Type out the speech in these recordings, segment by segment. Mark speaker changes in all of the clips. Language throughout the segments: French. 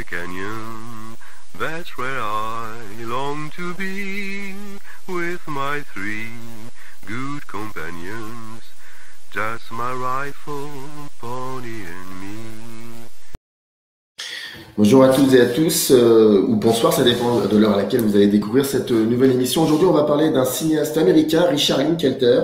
Speaker 1: canyon, that's where I long to be, with my three good companions, just my rifle, pony and me.
Speaker 2: Bonjour à toutes et à tous, ou bonsoir, ça dépend de l'heure à laquelle vous allez découvrir cette nouvelle émission. Aujourd'hui, on va parler d'un cinéaste américain, Richard Linklater,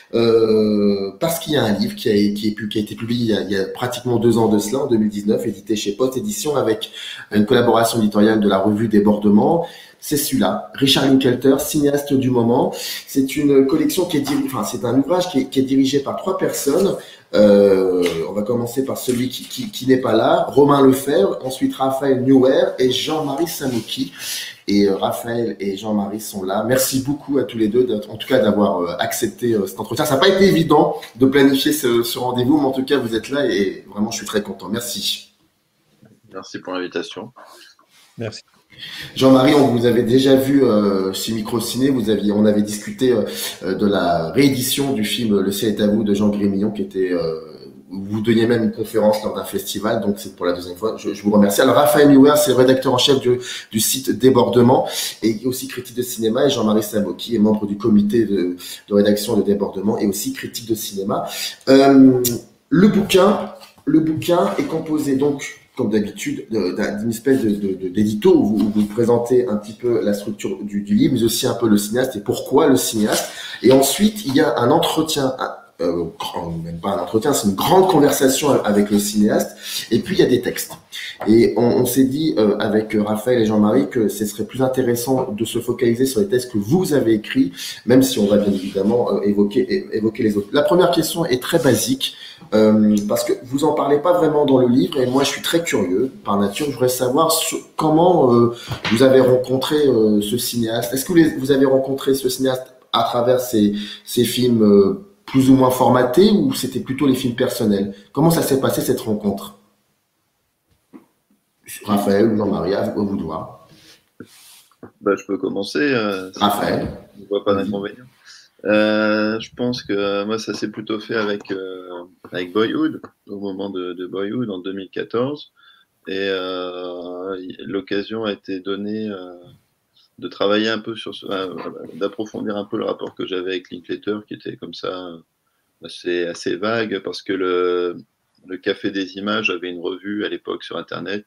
Speaker 2: parce qu'il y a un livre qui a été publié il y a pratiquement 2 ans de cela, en 2019, édité chez Post Édition, avec une collaboration éditoriale de la revue Débordement. C'est celui-là, Richard Linklater, cinéaste du moment. C'est une collection c'est un ouvrage qui est dirigé par 3 personnes. On va commencer par celui qui n'est pas là, Romain Lefebvre, ensuite Raphaël Neuwer et Jean-Marie Samouki. Et Raphaël et Jean-Marie sont là. Merci beaucoup à tous les deux, en tout cas d'avoir accepté cet entretien. Ça n'a pas été évident de planifier ce rendez-vous, mais en tout cas vous êtes là et vraiment je suis très content. Merci.
Speaker 3: Merci pour l'invitation.
Speaker 4: Merci.
Speaker 2: Jean-Marie, on vous avait déjà vu chez Microciné, on avait discuté de la réédition du film Le ciel est à vous de Jean Grémillon, qui était, vous donniez même une conférence lors d'un festival, donc c'est pour la 2e fois, je vous remercie. Alors Raphaël Neuwer, c'est le rédacteur en chef du site Débordement, et aussi critique de cinéma, et Jean-Marie Samouki est membre du comité de rédaction de Débordement, et aussi critique de cinéma. Le bouquin est composé donc, comme d'habitude, d'une espèce d'édito où vous présentez un petit peu la structure du livre, mais aussi un peu le cinéaste et pourquoi le cinéaste. Et ensuite, il y a un entretien, même pas un entretien, c'est une grande conversation avec le cinéaste. Et puis, il y a des textes. Et on s'est dit avec Raphaël et Jean-Marie que ce serait plus intéressant de se focaliser sur les textes que vous avez écrits, même si on va bien évidemment évoquer les autres. La première question est très basique, parce que vous en parlez pas vraiment dans le livre, et moi je suis très curieux par nature. Je voudrais savoir comment vous avez rencontré ce cinéaste. Est-ce que vous avez rencontré ce cinéaste à travers ces films plus ou moins formatés, ou c'était plutôt les films personnels? Comment ça s'est passé cette rencontre? Raphaël ou Jean-Marie, à vous de voir.
Speaker 3: Je peux commencer.
Speaker 2: Raphaël.
Speaker 3: Je ne vois pas d'inconvénient. Je pense que moi, ça s'est plutôt fait avec Boyhood, au moment de Boyhood en 2014. Et l'occasion a été donnée de travailler un peu d'approfondir un peu le rapport que j'avais avec Linklater, qui était comme ça assez vague, parce que le Café des Images avait une revue à l'époque sur Internet,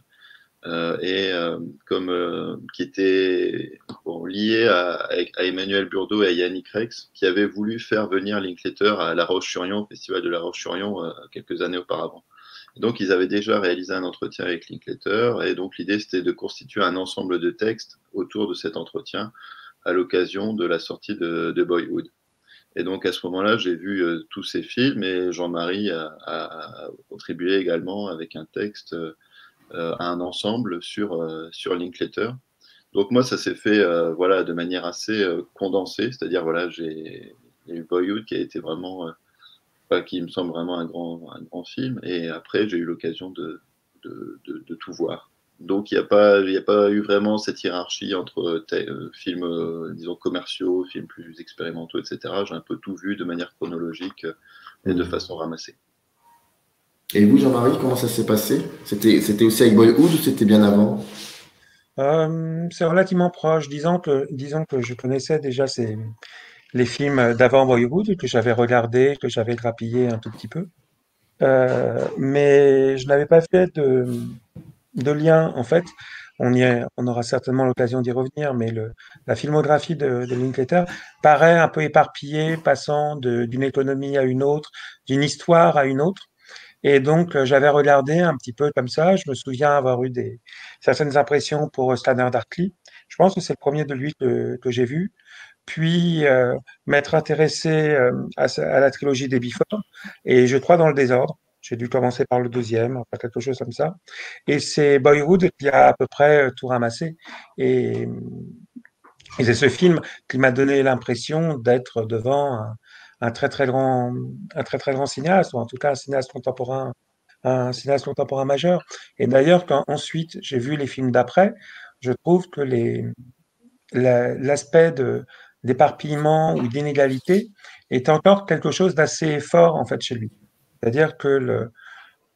Speaker 3: qui était lié à Emmanuel Burdeau et à Yannick Rex, qui avaient voulu faire venir Linklater à La Roche-sur-Yon, au Festival de La Roche-sur-Yon, quelques années auparavant. Et donc, ils avaient déjà réalisé un entretien avec Linklater, et donc l'idée, c'était de constituer un ensemble de textes autour de cet entretien à l'occasion de la sortie de Boyhood. Et donc, à ce moment-là, j'ai vu tous ces films, et Jean-Marie a contribué également avec un texte à un ensemble sur Linklater. Donc moi, ça s'est fait de manière assez condensée, c'est-à-dire il y a eu Boyhood qui a été vraiment, qui me semble vraiment un grand film, et après j'ai eu l'occasion de tout voir. Donc il n'y a pas eu vraiment cette hiérarchie entre films, disons, commerciaux, films plus expérimentaux, etc. J'ai un peu tout vu de manière chronologique et de façon ramassée.
Speaker 2: Et vous, Jean-Marie, comment ça s'est passé? C'était aussi avec Boyhood ou c'était bien avant?
Speaker 4: C'est relativement proche. Disons que je connaissais déjà les films d'avant Boyhood, que j'avais regardé, que j'avais grappillé un tout petit peu. Mais je n'avais pas fait de lien. En fait, on aura certainement l'occasion d'y revenir, mais la filmographie de Linklater paraît un peu éparpillée, passant d'une économie à une autre, d'une histoire à une autre. Et donc, j'avais regardé un petit peu comme ça. Je me souviens avoir eu certaines impressions pour Standard Darkly. Je pense que c'est le premier de lui que j'ai vu. Puis, m'être intéressé à la trilogie des Before. Et je crois dans le désordre. J'ai dû commencer par le deuxième, enfin quelque chose comme ça. Et c'est Boyhood qui a à peu près tout ramassé. Et c'est ce film qui m'a donné l'impression d'être devant un très très grand, un très très grand cinéaste, ou en tout cas un cinéaste contemporain majeur. Et d'ailleurs, quand ensuite j'ai vu les films d'après, je trouve que l'aspect d'éparpillement ou d'inégalité est encore quelque chose d'assez fort en fait chez lui. C'est-à-dire que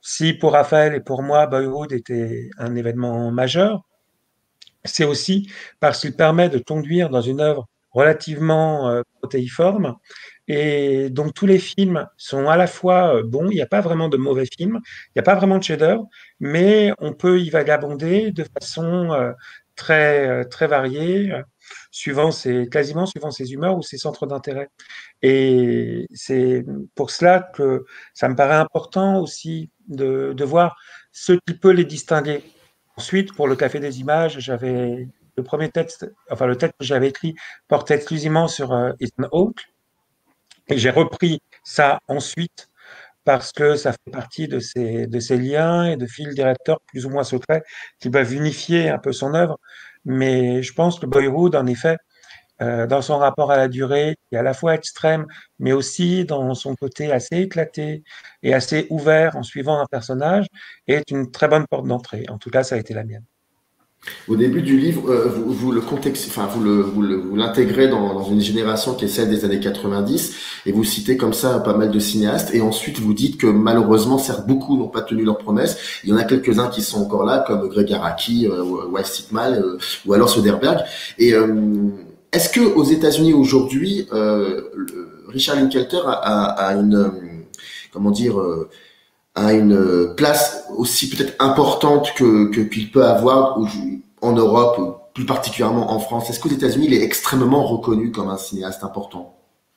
Speaker 4: si pour Raphaël et pour moi, Boyhood était un événement majeur, c'est aussi parce qu'il permet de conduire dans une œuvre relativement protéiforme. Et donc tous les films sont à la fois bons, il n'y a pas vraiment de mauvais films, il n'y a pas vraiment de chef-d'œuvre, mais on peut y vagabonder de façon très variée, quasiment suivant ses humeurs ou ses centres d'intérêt. Et c'est pour cela que ça me paraît important aussi de voir ce qui peut les distinguer. Ensuite, pour le Café des Images, j'avais le premier texte, enfin le texte que j'avais écrit portait exclusivement sur Ethan Hawke. Et j'ai repris ça ensuite parce que ça fait partie de ces liens et de fils directeurs plus ou moins secrets qui peuvent unifier un peu son œuvre. Mais je pense que Boyhood, en effet, dans son rapport à la durée, qui est à la fois extrême, mais aussi dans son côté assez éclaté et assez ouvert en suivant un personnage, est une très bonne porte d'entrée. En tout cas, ça a été la mienne.
Speaker 2: Au début du livre, vous le contexte, enfin vous l'intégrez dans une génération qui est celle des années 90 et vous citez comme ça pas mal de cinéastes et ensuite vous dites que malheureusement certes beaucoup n'ont pas tenu leurs promesses. Il y en a quelques-uns qui sont encore là comme Greg Araki, Wes Stillman ou alors Soderbergh. Et est-ce que aux États-Unis aujourd'hui, Richard Linklater a une comment dire à une place aussi peut-être importante qu'il peut avoir en Europe, ou plus particulièrement en France? Est-ce qu'aux États-Unis, il est extrêmement reconnu comme un cinéaste important?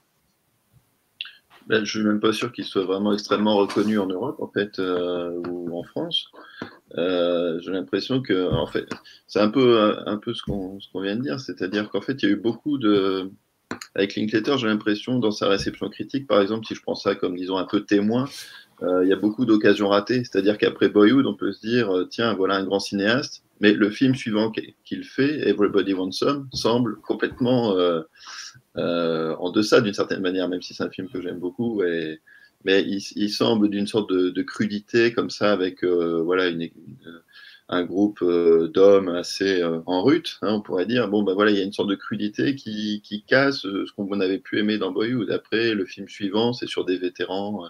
Speaker 3: Ben, je suis même pas sûr qu'il soit vraiment extrêmement reconnu en Europe, en fait, ou en France. J'ai l'impression que, en fait, c'est un peu ce qu'on vient de dire, c'est-à-dire qu'en fait, il y a eu beaucoup de, avec Linklater, j'ai l'impression dans sa réception critique, par exemple, si je prends ça comme disons un peu témoin, il y a beaucoup d'occasions ratées. C'est-à-dire qu'après Boyhood, on peut se dire, tiens, voilà un grand cinéaste, mais le film suivant qu'il fait, Everybody Wants Some, semble complètement en deçà d'une certaine manière, même si c'est un film que j'aime beaucoup. Mais il semble d'une sorte de crudité comme ça, avec voilà un groupe d'hommes assez en rut, hein, on pourrait dire. Bon, ben voilà, il y a une sorte de crudité qui casse ce qu'on avait pu aimer dans Boyhood. Après, le film suivant, c'est sur des vétérans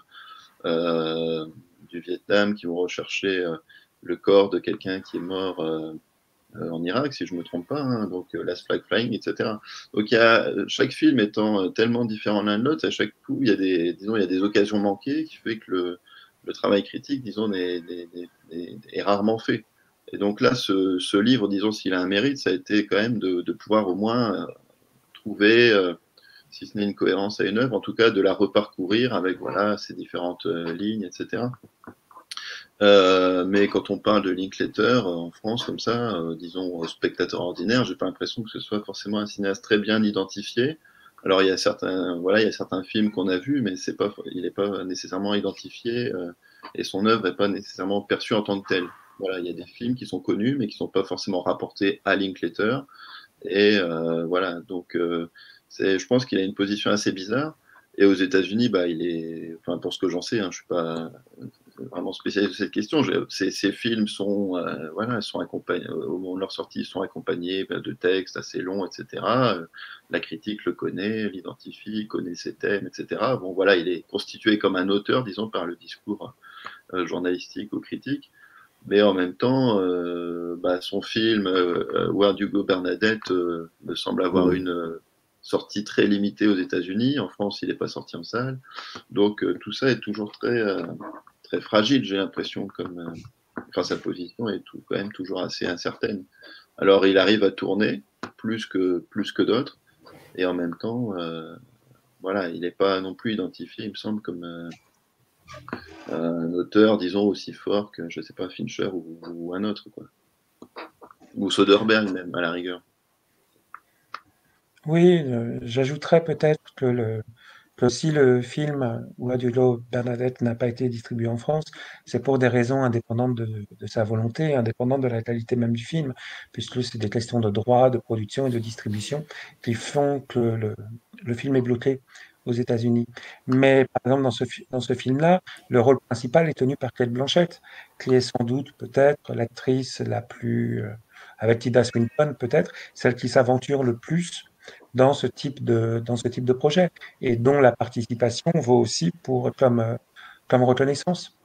Speaker 3: du Vietnam qui vont rechercher le corps de quelqu'un qui est mort en Irak, si je ne me trompe pas, hein, donc Last Flag Flying, etc. Donc chaque film étant tellement différent l'un de l'autre, à chaque coup, il y a des occasions manquées qui fait que le travail critique, disons, est rarement fait. Et donc là, ce livre, disons, s'il a un mérite, ça a été quand même de pouvoir au moins trouver, si ce n'est une cohérence à une œuvre, en tout cas de la reparcourir avec voilà ces différentes lignes, etc. Mais quand on parle de Linklater en France comme ça, disons spectateur ordinaire, j'ai pas l'impression que ce soit forcément un cinéaste très bien identifié. Alors il y a certains films qu'on a vus, mais il n'est pas nécessairement identifié et son œuvre n'est pas nécessairement perçue en tant que telle. Voilà, il y a des films qui sont connus, mais qui ne sont pas forcément rapportés à Linklater. Et voilà, donc je pense qu'il a une position assez bizarre. Et aux États-Unis, bah, enfin, pour ce que j'en sais, hein, je suis pas vraiment spécialiste de cette question. Ces films sont, voilà, sont accompagnés, au moment de leur sortie, ils sont accompagnés de textes assez longs, etc. La critique le connaît, l'identifie, connaît ses thèmes, etc. Bon, voilà, il est constitué comme un auteur, disons, par le discours journalistique ou critique. Mais en même temps, bah, son film Where Do You Go Bernadette me semble avoir une sortie très limitée aux États-Unis. En France, il n'est pas sorti en salle. Donc tout ça est toujours très fragile, j'ai l'impression, enfin, sa position est quand même toujours assez incertaine. Alors il arrive à tourner plus que d'autres, et en même temps, voilà, il n'est pas non plus identifié, il me semble, comme un auteur, disons, aussi fort que, je sais pas, Fincher ou un autre, quoi. Ou Soderbergh même, à la rigueur.
Speaker 4: Oui, j'ajouterais peut-être que si le film Where Do You Go Bernadette n'a pas été distribué en France, c'est pour des raisons indépendantes de sa volonté, indépendantes de la qualité même du film, puisque c'est des questions de droit, de production et de distribution qui font que le film est bloqué aux États-Unis. Mais par exemple, dans ce film-là, le rôle principal est tenu par Cate Blanchett, qui est sans doute peut-être l'actrice la plus, avec Tilda Swinton peut-être, celle qui s'aventure le plus dans dans ce type de projet et dont la participation vaut aussi comme reconnaissance.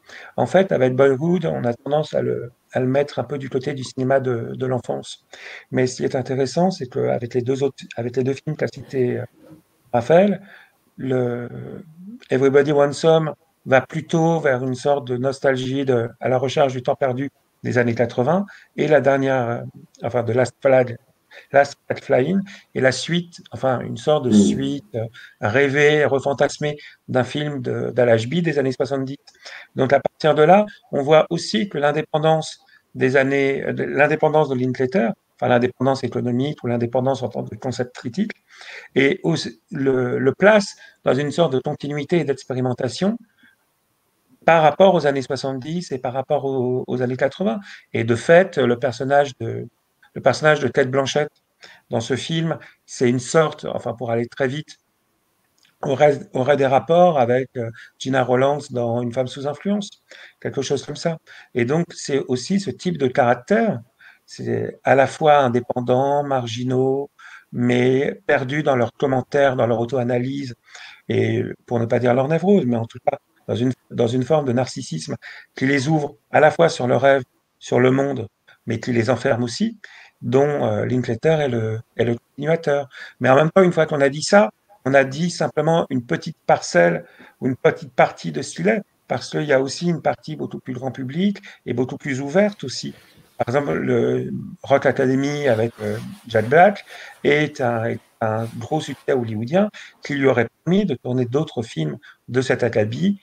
Speaker 4: En fait, avec Boyhood, on a tendance à le mettre un peu du côté du cinéma de l'enfance. Mais ce qui est intéressant, c'est qu'avec avec les deux films qu'a cité Raphaël, le Everybody Wants Some va plutôt vers une sorte de nostalgie à la recherche du temps perdu des années 80 et la dernière, enfin de Last Flag Flying est la suite, enfin une sorte de
Speaker 2: Mm.
Speaker 4: suite rêvée, refantasmée d'un film d'Al-Ajbi des années 70. Donc à partir de là, on voit aussi que l'indépendance de Linklater, enfin l'indépendance économique ou l'indépendance en tant que concept critique, et le place dans une sorte de continuité et d'expérimentation par rapport aux années 70 et par rapport aux années 80. Et de fait, le personnage de Ted Blanchett dans ce film, c'est une sorte, enfin pour aller très vite, aurait des rapports avec Gina Rollins dans Une femme sous influence, quelque chose comme ça. Et donc, c'est aussi ce type de caractère, c'est à la fois indépendants, marginaux, mais perdus dans leurs commentaires, dans leur auto-analyse, et pour ne pas dire leur névrose, mais en tout cas dans une forme de narcissisme qui les ouvre à la fois sur le rêve, sur le monde, mais qui les enferme aussi, dont Linklater est le continuateur. Mais en même temps, une fois qu'on a dit ça, on a dit simplement une petite parcelle ou une petite partie de ce qu'il est, parce qu'il y a aussi une partie beaucoup plus grand public et beaucoup plus ouverte aussi. Par exemple, le Rock Academy avec Jack Black est un gros succès hollywoodien qui lui aurait permis de tourner d'autres films de cet acabit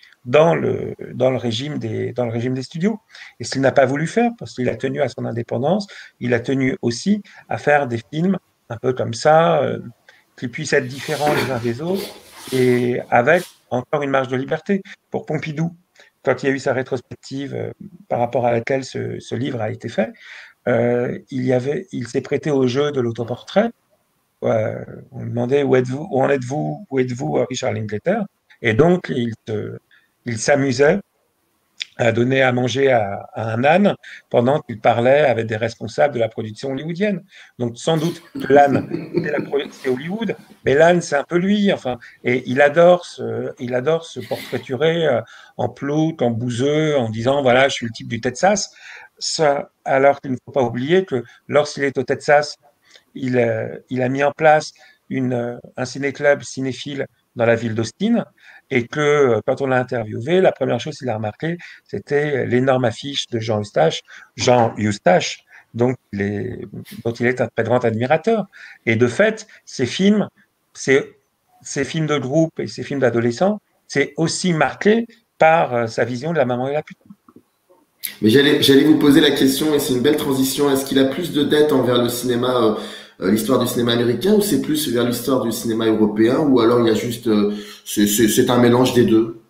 Speaker 4: dans le régime des studios. Et ce qu'il n'a pas voulu faire, parce qu'il a tenu à son indépendance, il a tenu aussi à faire des films un peu comme ça, qui puissent être différents les uns des autres et avec encore une marge de liberté. Pour Pompidou, quand il y a eu sa rétrospective par rapport à laquelle ce livre a été fait, il s'est prêté au jeu de l'autoportrait. On lui demandait où êtes-vous, Richard Linklater? Et donc, il s'amusait à donner à manger à un âne pendant qu'il parlait avec des responsables de la production hollywoodienne. Donc, sans doute que l'âne, c'est Hollywood, mais l'âne, c'est un peu lui. Enfin, et il adore se portraiturer en plouc, en bouseux, en disant, voilà, je suis le type du Texas. Ça, alors qu'il ne faut pas oublier que lorsqu'il est au Texas, il a mis en place un ciné-club cinéphile dans la ville d'Austin et que quand on l'a interviewé, la première chose qu'il a remarqué, c'était l'énorme affiche de Jean Eustache, donc dont il est un très grand admirateur. Et de fait, ces, ces films de groupe et ces films d'adolescents, c'est aussi marqué par sa vision de la maman et la putain.
Speaker 2: Mais j'allais vous poser la question, et c'est une belle transition. Est-ce qu'il a plus de dettes envers le cinéma, l'histoire du cinéma américain, ou c'est plus vers l'histoire du cinéma européen, ou alors il y a juste, c'est un mélange des deux?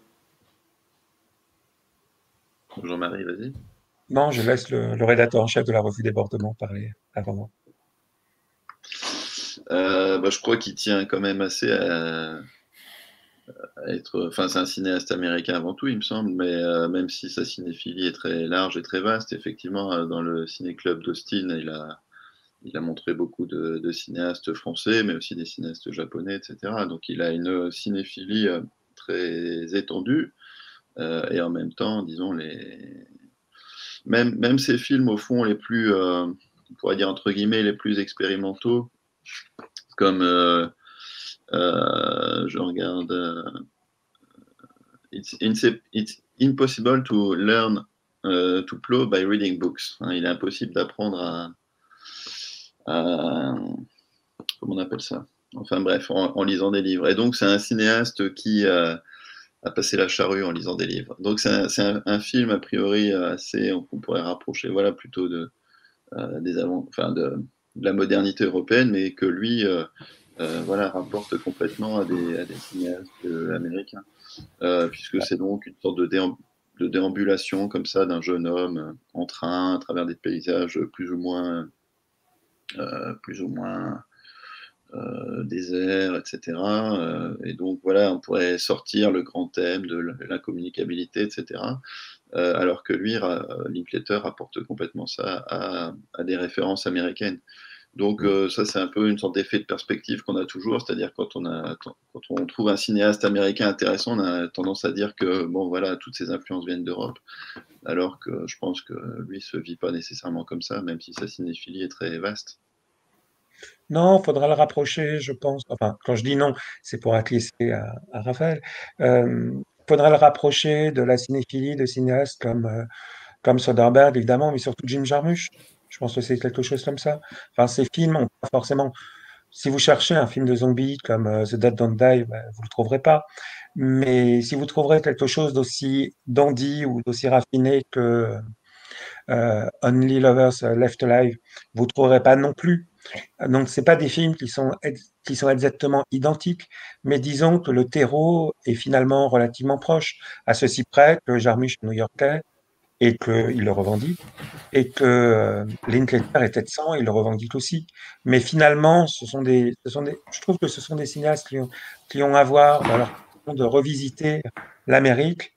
Speaker 3: Jean-Marie, vas-y.
Speaker 4: Non, je laisse le rédacteur en chef de la revue Débordement parler avant moi.
Speaker 3: Je crois qu'il tient quand même assez à être. Enfin, c'est un cinéaste américain avant tout, il me semble, mais même si sa cinéphilie est très large et très vaste, effectivement, dans le ciné-club d'Austin, il a montré beaucoup de cinéastes français, mais aussi des cinéastes japonais, etc. Donc il a une cinéphilie très étendue, et en même temps, disons, même ses films, au fond, les plus, on pourrait dire entre guillemets, les plus expérimentaux, comme je regarde it's impossible to learn to plow by reading books. Hein, il est impossible d'apprendre comment on appelle ça? Enfin bref, en lisant des livres. Et donc c'est un cinéaste qui a passé la charrue en lisant des livres. Donc c'est un film a priori assez, on pourrait rapprocher, voilà, plutôt de la modernité européenne, mais que lui, voilà, rapporte complètement à des cinéastes américains, puisque c'est donc une sorte de déambulation comme ça d'un jeune homme en train à travers des paysages plus ou moins déserts, etc. Et donc voilà, on pourrait sortir le grand thème de l'incommunicabilité, etc. Alors que lui, Linklater apporte complètement ça à des références américaines. Donc ça, c'est un peu une sorte d'effet de perspective qu'on a toujours, c'est-à-dire quand on trouve un cinéaste américain intéressant, on a tendance à dire que bon voilà, toutes ces influences viennent d'Europe, alors que je pense que lui se vit pas nécessairement comme ça, même si sa cinéphilie est très vaste.
Speaker 4: Non, faudra le rapprocher, je pense. Enfin, quand je dis non, c'est pour acquiescer à Raphaël. Faudra le rapprocher de la cinéphilie de cinéastes comme Soderbergh, évidemment, mais surtout Jim Jarmusch. Je pense que c'est quelque chose comme ça. Enfin, ces films ont pas forcément. Si vous cherchez un film de zombies comme The Dead Don't Die, ben, vous le trouverez pas. Mais si vous trouverez quelque chose d'aussi dandy ou d'aussi raffiné que Only Lovers Left Alive, vous ne trouverez pas non plus. Donc, c'est pas des films qui sont exactement identiques, mais disons que le terreau est finalement relativement proche, à ceci près que Jarmusch est new-yorkais et qu'il le revendique, et que Linklater est texan, il le revendique aussi. Mais finalement, je trouve que ce sont des cinéastes qui ont à voir dans leur façon de revisiter l'Amérique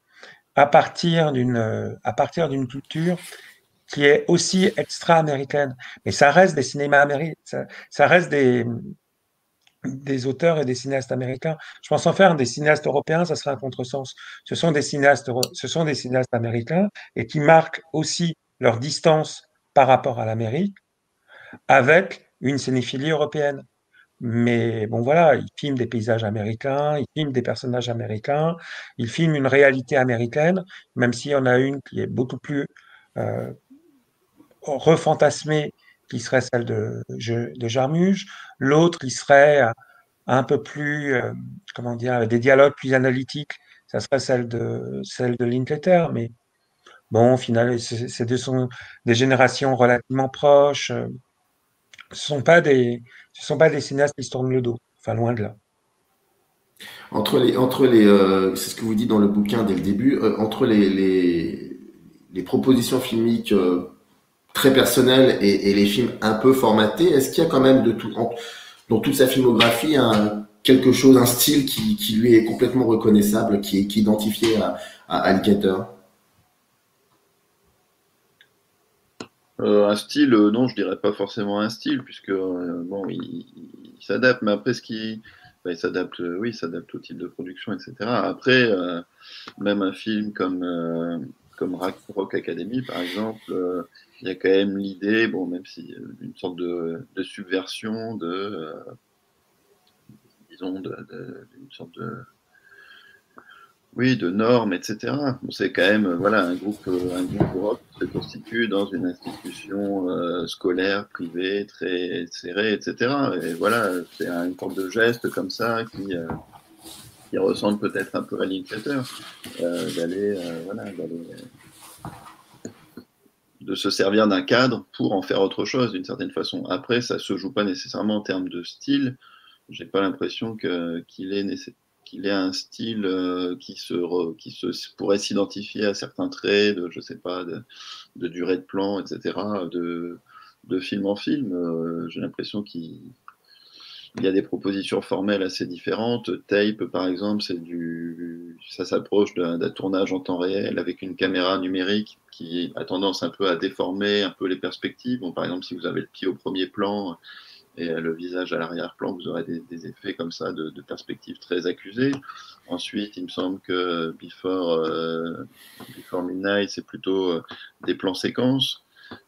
Speaker 4: à partir d'une culture qui est aussi extra-américaine. Mais ça reste des cinémas américains, ça reste des auteurs et des cinéastes américains. Je pense en faire des cinéastes européens, ça serait un contresens. Ce sont des cinéastes américains et qui marquent aussi leur distance par rapport à l'Amérique avec une cinéphilie européenne. Mais bon, voilà, ils filment des paysages américains, ils filment des personnages américains, ils filment une réalité américaine, même s'il y en a une qui est beaucoup plus euh, refantasmée, qui serait celle de Jarmusch, l'autre qui serait un peu plus, comment dire, avec des dialogues plus analytiques, ça serait celle de Linklater, mais bon, au final, sont des générations relativement proches. Ce sont pas des cinéastes qui se tournent le dos, enfin loin de là.
Speaker 2: C'est ce que vous dites dans le bouquin dès le début, entre les propositions filmiques très personnelles et les films un peu formatés, est-ce qu'il y a quand même dans toute sa filmographie quelque chose, un style qui lui est complètement reconnaissable, qui est identifié à Linklater?
Speaker 3: Un style, non, je dirais pas forcément un style, puisque bon, il s'adapte, mais après, il s'adapte, oui, il s'adapte au type de production, etc. Après, même un film comme Rock Academy, par exemple, il y a quand même l'idée, bon, même si une sorte de subversion, disons, d'une sorte oui, de normes, etc. Bon, c'est quand même voilà un groupe rock qui se constitue dans une institution scolaire privée très serrée, etc. Et voilà, c'est une sorte de geste comme ça qui ressemble peut-être un peu à Linklater, de se servir d'un cadre pour en faire autre chose d'une certaine façon. Après, ça se joue pas nécessairement en termes de style. J'ai pas l'impression qu'il ait un style qui se pourrait s'identifier à certains traits de, je sais pas, de durée de plan, etc., de film en film. J'ai l'impression qu'il y a des propositions formelles assez différentes. Tape, par exemple, ça s'approche d'un tournage en temps réel avec une caméra numérique qui a tendance un peu à déformer un peu les perspectives. Bon, par exemple, si vous avez le pied au premier plan et le visage à l'arrière-plan, vous aurez des effets comme ça de perspectives très accusées. Ensuite, il me semble que Before Midnight, c'est plutôt des plans séquences.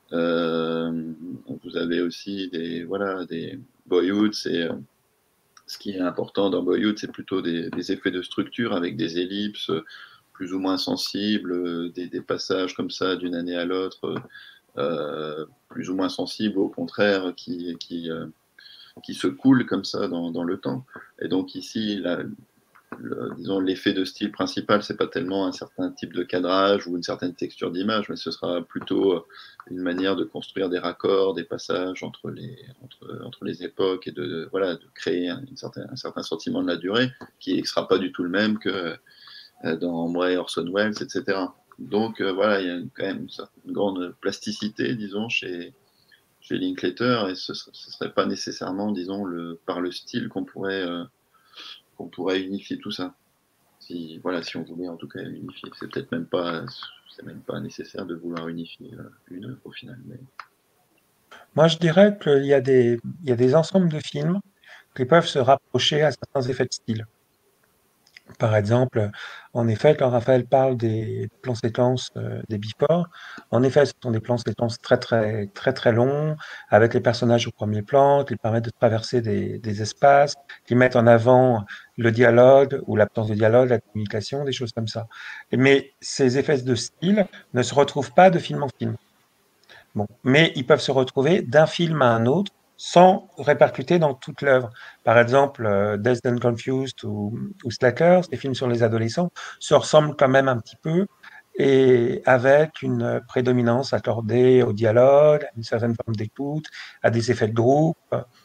Speaker 3: Vous avez aussi des Boyhood, ce qui est important dans Boyhood, c'est plutôt des effets de structure avec des ellipses plus ou moins sensibles, des passages comme ça d'une année à l'autre, plus ou moins sensibles, au contraire, qui se coulent comme ça dans le temps. Et donc ici, disons, l'effet de style principal, c'est pas tellement un certain type de cadrage ou une certaine texture d'image, mais ce sera plutôt une manière de construire des raccords, des passages entre les époques et voilà, de créer un certain sentiment de la durée qui ne sera pas du tout le même que dans Moi, Orson Welles, etc. Donc voilà, il y a quand même une grande plasticité, disons, chez Linklater, et ce ne serait pas nécessairement, disons, par le style qu'on pourrait unifier tout ça. Si on voulait en tout cas unifier. C'est même pas nécessaire de vouloir unifier une œuvre au final. Mais...
Speaker 4: Moi, je dirais il y a des ensembles de films qui peuvent se rapprocher à certains effets de style. Par exemple, en effet, quand Raphaël parle des plans séquences des Before, en effet, ce sont des plans séquences très longs, avec les personnages au premier plan, qui permettent de traverser des espaces, qui mettent en avant le dialogue ou l'absence de dialogue, la communication, des choses comme ça. Mais ces effets de style ne se retrouvent pas de film en film. Bon, mais ils peuvent se retrouver d'un film à un autre sans répercuter dans toute l'œuvre. Par exemple, Dazed and Confused ou Slackers, des films sur les adolescents, se ressemblent quand même un petit peu et avec une prédominance accordée au dialogue, à une certaine forme d'écoute, à des effets de groupe,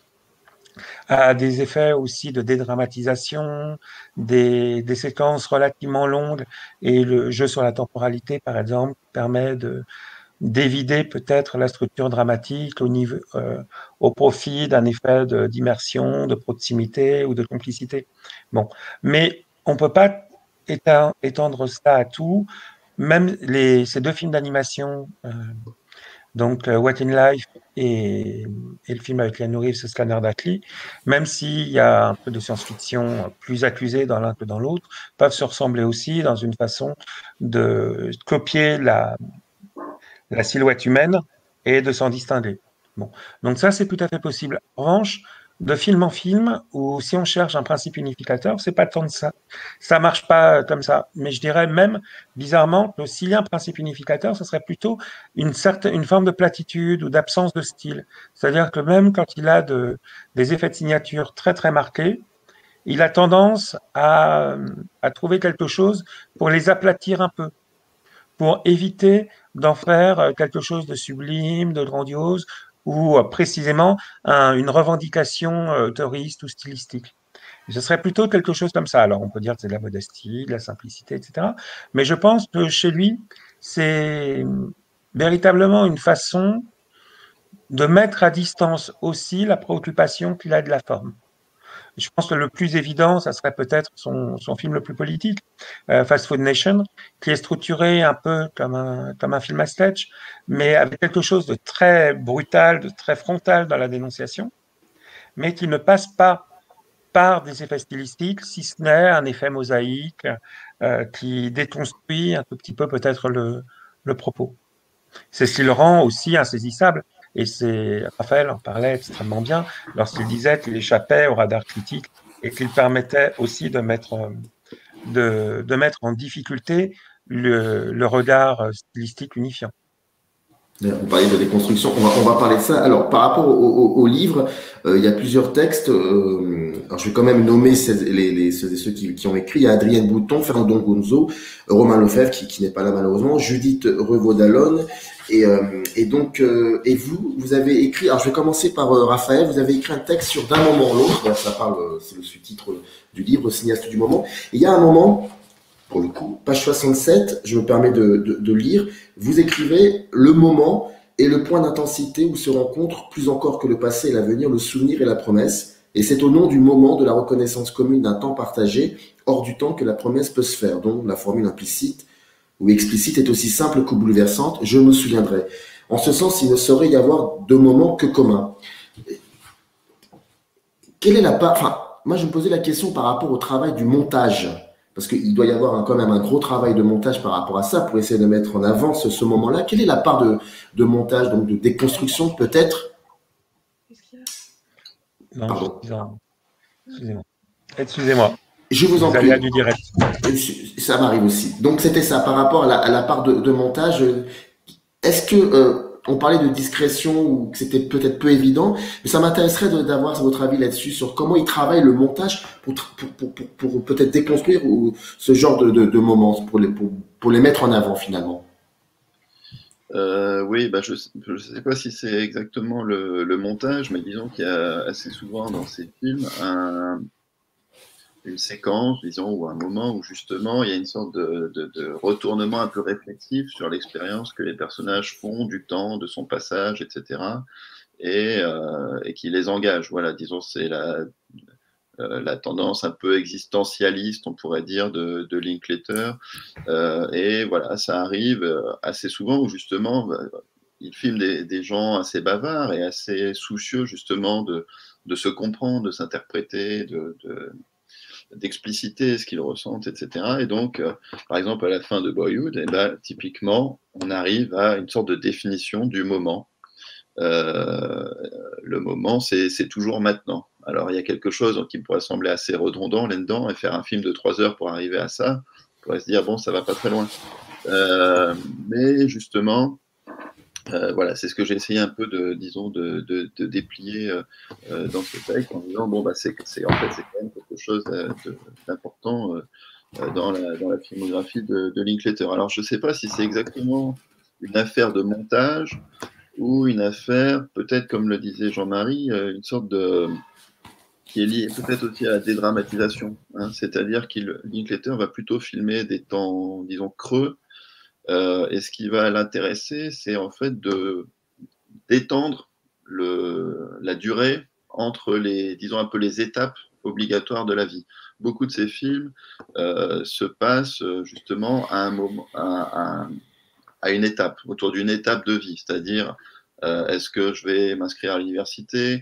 Speaker 4: à des effets aussi de dédramatisation, des séquences relativement longues et le jeu sur la temporalité, par exemple, permet d'évider peut-être la structure dramatique au profit d'un effet d'immersion, de proximité ou de complicité. Bon, mais on peut pas étendre ça à tout. Même ces deux films d'animation, donc What in Life et le film avec Keanu Reeves, Scanner Darkly, même s'il y a un peu de science-fiction plus accusé dans l'un que dans l'autre, peuvent se ressembler aussi dans une façon de copier la silhouette humaine et de s'en distinguer. Bon. Donc ça, c'est tout à fait possible. En revanche, de film en film, ou si on cherche un principe unificateur, c'est pas tant de ça. Ça marche pas comme ça. Mais je dirais même, bizarrement, que s'il y a un principe unificateur, ce serait plutôt une forme de platitude ou d'absence de style. C'est-à-dire que même quand il a des effets de signature très marqués, il a tendance à trouver quelque chose pour les aplatir un peu, pour éviter d'en faire quelque chose de sublime, de grandiose, ou précisément une revendication autoriste ou stylistique. Ce serait plutôt quelque chose comme ça. Alors, on peut dire que c'est de la modestie, de la simplicité, etc. Mais je pense que chez lui, c'est véritablement une façon de mettre à distance aussi la préoccupation qu'il a de la forme. Je pense que le plus évident, ça serait peut-être son film le plus politique, Fast Food Nation, qui est structuré un peu comme un film à sketch, mais avec quelque chose de très brutal, de très frontal dans la dénonciation, mais qui ne passe pas par des effets stylistiques, si ce n'est un effet mosaïque qui déconstruit un tout petit peu peut-être le propos. C'est ce qui le rend aussi insaisissable. Et c'est Raphaël en parlait extrêmement bien lorsqu'il disait qu'il échappait au radar critique et qu'il permettait aussi de mettre en difficulté le regard stylistique unifiant.
Speaker 2: Vous parlez de déconstruction, on va parler de ça. Alors, par rapport au livre, il y a plusieurs textes. Alors, je vais quand même nommer ceux et ceux qui ont écrit. Il y a Adrienne Bouton, Fernando Gonzo, Romain Lefebvre, qui n'est pas là malheureusement, Judith Revaud-Dallon. Et donc, et vous avez écrit, alors je vais commencer par Raphaël, vous avez écrit un texte sur D'un moment à l'autre. Ça parle, c'est le sous-titre du livre, Cinéaste du moment. Et il y a un moment, pour le coup, page 67, je me permets de lire, vous écrivez le moment est le point d'intensité où se rencontrent, plus encore que le passé et l'avenir, le souvenir et la promesse. Et c'est au nom du moment, de la reconnaissance commune d'un temps partagé, hors du temps, que la promesse peut se faire. Donc la formule implicite ou explicite est aussi simple que bouleversante, je me souviendrai. En ce sens, il ne saurait y avoir de moments que communs. Quelle est la part... Enfin, moi, je me posais la question par rapport au travail du montage. Parce qu'il doit y avoir quand même un gros travail de montage par rapport à ça pour essayer de mettre en avant ce moment-là. Quelle est la part de montage, donc de déconstruction peut-être?
Speaker 4: Non, excusez-moi.
Speaker 2: Je vous en prie.
Speaker 4: Du direct.
Speaker 2: Ça m'arrive aussi. Donc c'était ça par rapport à la part de montage. Est-ce que on parlait de discrétion ou que c'était peut-être peu évident, mais ça m'intéresserait d'avoir votre avis là-dessus sur comment il travaille le montage pour peut-être déconstruire ce genre de moments, pour les mettre en avant finalement.
Speaker 3: Oui, bah je sais pas si c'est exactement le montage, mais disons qu'il y a assez souvent dans ces films une séquence, disons, ou un moment où justement il y a une sorte de retournement un peu réflexif sur l'expérience que les personnages font du temps, de son passage, etc. Et qui les engage. Voilà, disons, c'est la tendance un peu existentialiste, on pourrait dire, de Linklater. Et voilà, ça arrive assez souvent où justement, il filme des gens assez bavards et assez soucieux justement de se comprendre, de s'interpréter, d'expliciter ce qu'ils ressentent, etc. Et donc, par exemple, à la fin de Boyhood, eh ben, typiquement, on arrive à une sorte de définition du moment. Le moment, c'est toujours maintenant. Alors, il y a quelque chose qui pourrait sembler assez redondant là-dedans, et faire un film de 3 heures pour arriver à ça, on pourrait se dire, bon, ça va pas très loin. Mais justement, voilà, c'est ce que j'ai essayé un peu de déplier dans ce texte, en disant, bon, bah, c'est quand même quelque chose d'important dans la filmographie de Linklater. Alors, je ne sais pas si c'est exactement une affaire de montage ou une affaire, peut-être comme le disait Jean-Marie, une sorte qui est liée peut-être aussi à la dédramatisation. Hein, c'est-à-dire que Linklater va plutôt filmer des temps, disons, creux, et ce qui va l'intéresser, c'est en fait d'étendre la durée entre disons un peu les étapes obligatoires de la vie. Beaucoup de ces films se passent justement à un moment, à une étape, autour d'une étape de vie, c'est-à-dire est-ce que je vais m'inscrire à l'université,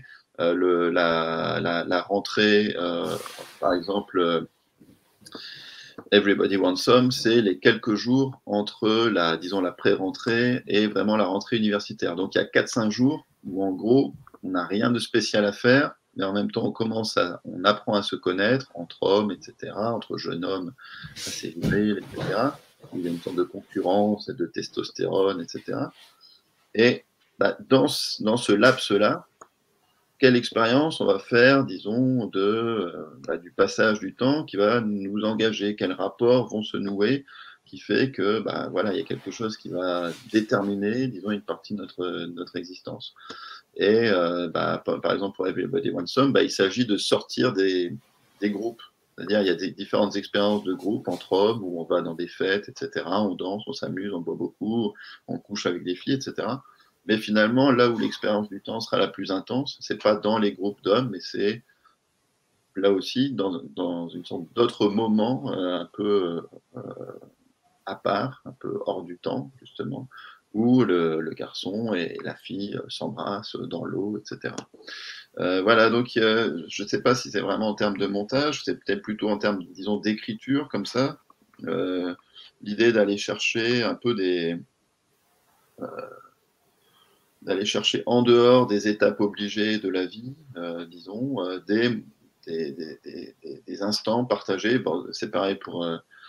Speaker 3: la rentrée, par exemple, Everybody Wants Some, c'est les quelques jours entre disons la pré-rentrée et vraiment la rentrée universitaire. Donc il y a 4-5 jours où en gros, on n'a rien de spécial à faire, mais en même temps, on apprend à se connaître entre hommes, etc., entre jeunes hommes assez virils, etc. Il y a une sorte de concurrence, de testostérone, etc. Et bah, dans ce laps-là, quelle expérience on va faire, disons, du passage du temps qui va nous engager, quels rapports vont se nouer, qui fait que, bah, voilà, il y a quelque chose qui va déterminer, disons, une partie de notre existence. Et, par exemple, pour Everybody Wants Some, il s'agit de sortir des groupes. C'est-à-dire, il y a des différentes expériences de groupe entre hommes où on va dans des fêtes, etc. On danse, on s'amuse, on boit beaucoup, on couche avec des filles, etc. Mais finalement, là où l'expérience du temps sera la plus intense, c'est pas dans les groupes d'hommes, mais c'est là aussi dans une sorte d'autre moment un peu à part, un peu hors du temps, justement, où le garçon et la fille s'embrassent dans l'eau, etc. Voilà, donc je ne sais pas si c'est vraiment en termes de montage, c'est peut-être plutôt en termes, disons, d'écriture, comme ça. L'idée d'aller chercher un peu d'aller chercher en dehors des étapes obligées de la vie, disons, des instants partagés. Bon, c'est pareil pour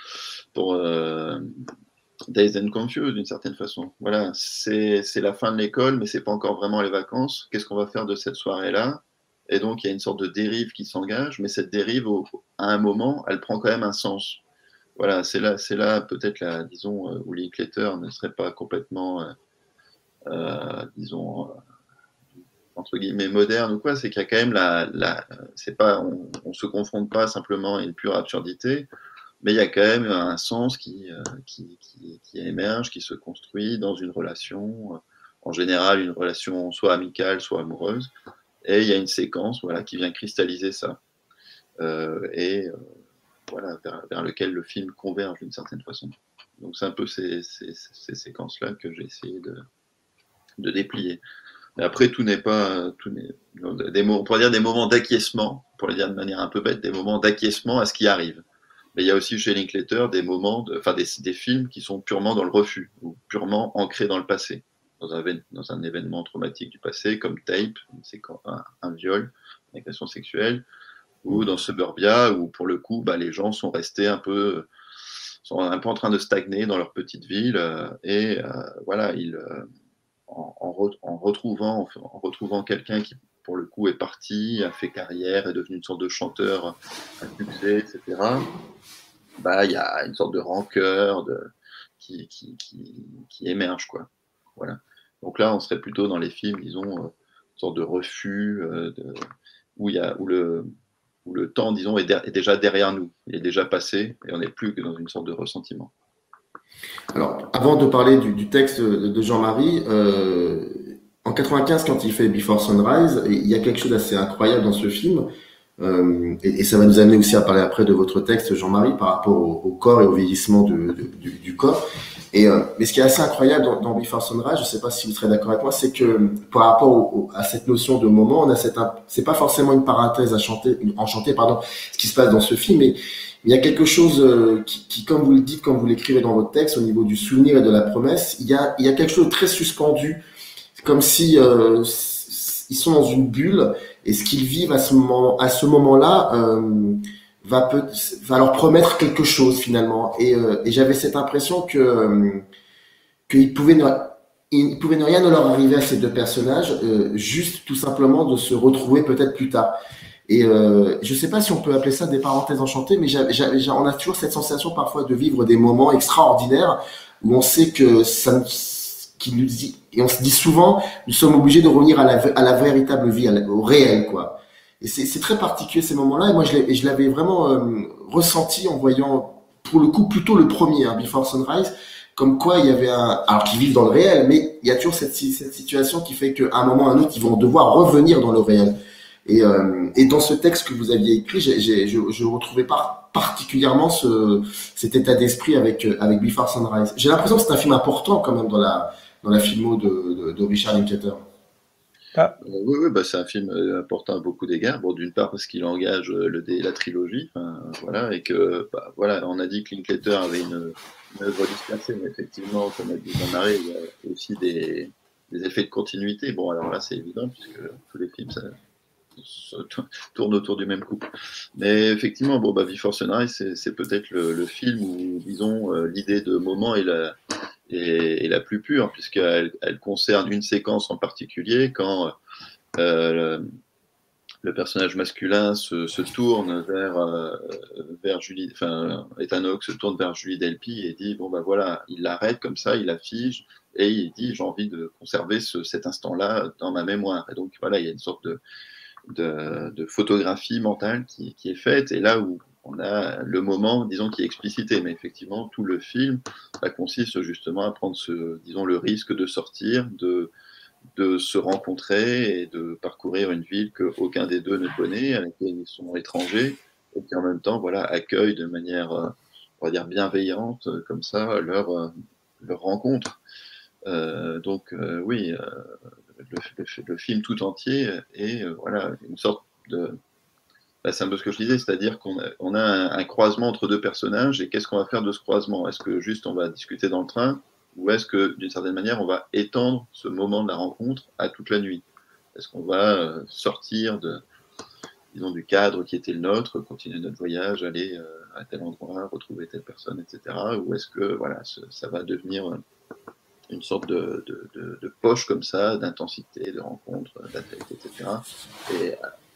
Speaker 3: Dazed and Confused, d'une certaine façon. Voilà, c'est la fin de l'école, mais c'est pas encore vraiment les vacances. Qu'est-ce qu'on va faire de cette soirée-là? Et donc, il y a une sorte de dérive qui s'engage, mais cette dérive, à un moment, elle prend quand même un sens. Voilà, c'est là peut-être, disons, où Linklater ne serait pas complètement, disons, entre guillemets, moderne ou quoi, c'est qu'il y a quand même c'est pas, on se confronte pas simplement à une pure absurdité, mais il y a quand même un sens qui émerge, qui se construit dans une relation, en général une relation soit amicale, soit amoureuse, et il y a une séquence, voilà, qui vient cristalliser ça, voilà, vers lequel le film converge d'une certaine façon. Donc c'est un peu ces séquences-là que j'ai essayé de déplier. Mais après, tout n'est pas, on pourrait dire des moments d'acquiescement, pour le dire de manière un peu bête, des moments d'acquiescement à ce qui arrive. Mais il y a aussi chez Linklater des moments, des films qui sont purement dans le refus, ou purement ancrés dans le passé, dans un événement traumatique du passé, comme Tape, c'est un viol, une agression sexuelle, ou dans Suburbia, où pour le coup, les gens sont restés sont un peu en train de stagner dans leur petite ville, voilà, en retrouvant quelqu'un qui, pour le coup, est parti, a fait carrière, est devenu une sorte de chanteur à succès, etc. Il y a une sorte de rancœur qui émerge, quoi. Voilà. Donc là, on serait plutôt dans les films, disons, une sorte de refus, où le temps, disons, est déjà derrière nous, il est déjà passé, et on n'est plus que dans une sorte de ressentiment.
Speaker 2: Alors, avant de parler du texte de Jean-Marie, en 95, quand il fait Before Sunrise, il y a quelque chose d'assez incroyable dans ce film. Et ça va nous amener aussi à parler après de votre texte, Jean-Marie, par rapport au corps et au vieillissement du corps. Mais ce qui est assez incroyable dans Before Sunrise, je ne sais pas si vous serez d'accord avec moi, c'est que par rapport à cette notion de moment, on a c'est pas forcément une parenthèse enchantée, pardon, ce qui se passe dans ce film, mais il y a quelque chose qui, comme vous le dites, comme vous l'écrivez dans votre texte, au niveau du souvenir et de la promesse, il y a quelque chose de très suspendu, comme si ils sont dans une bulle et ce qu'ils vivent à ce moment-là va leur promettre quelque chose finalement. Et j'avais cette impression qu'il pouvait ne rien ne leur arriver à ces deux personnages, juste tout simplement de se retrouver peut-être plus tard. Et je sais pas si on peut appeler ça des parenthèses enchantées, mais on a toujours cette sensation parfois de vivre des moments extraordinaires où on sait que ça qui nous dit, et on se dit souvent, nous sommes obligés de revenir à la véritable vie, au réel, quoi. Et c'est très particulier ces moments-là. Et moi, je l'avais vraiment ressenti en voyant, pour le coup, plutôt le premier, hein, Before Sunrise, comme quoi il y avait alors qu'ils vivent dans le réel, mais il y a toujours cette situation qui fait qu'à un moment ou à un autre, ils vont devoir revenir dans le réel. Et dans ce texte que vous aviez écrit, je retrouvais pas particulièrement cet état d'esprit avec Before Sunrise. J'ai l'impression que c'est un film important quand même dans la filmo de Richard Linklater.
Speaker 3: Oui, c'est un film important à beaucoup d'égards. Bon, d'une part parce qu'il engage la trilogie, voilà, et que voilà, on a dit que Linklater avait une œuvre dispersée, mais effectivement, comme a dit Jean-Marie, il y a aussi des effets de continuité. Bon, alors là, c'est évident puisque tous les films se tournent autour du même couple. Mais effectivement, Before Sunrise, c'est peut-être le film où, disons, l'idée de moment est la plus pure, puisqu'elle concerne une séquence en particulier, quand le personnage masculin se tourne vers Julie, Ethan Hawke se tourne vers Julie Delpy et dit, voilà, il l'arrête comme ça, il la fige, et il dit, j'ai envie de conserver cet instant-là dans ma mémoire. Et donc, voilà, il y a une sorte de photographie mentale qui est faite, et là où on a le moment, disons, qui est explicité, mais effectivement, tout le film consiste justement à prendre le risque de sortir, de se rencontrer et de parcourir une ville qu'aucun des deux ne connaît, à laquelle ils sont étrangers, et qui en même temps, voilà, accueillent de manière, on va dire, bienveillante, comme ça, leur rencontre. Oui, le film tout entier est voilà, une sorte de... c'est un peu ce que je disais, c'est-à-dire qu'on a un croisement entre deux personnages, et qu'est-ce qu'on va faire de ce croisement? Est-ce que juste on va discuter dans le train, ou est-ce que d'une certaine manière on va étendre ce moment de la rencontre à toute la nuit? Est-ce qu'on va sortir disons, du cadre qui était le nôtre, continuer notre voyage, aller à tel endroit, retrouver telle personne, etc. Ou est-ce que voilà, ça va devenir une sorte de poche comme ça, d'intensité, de rencontre, d'affect, etc. Et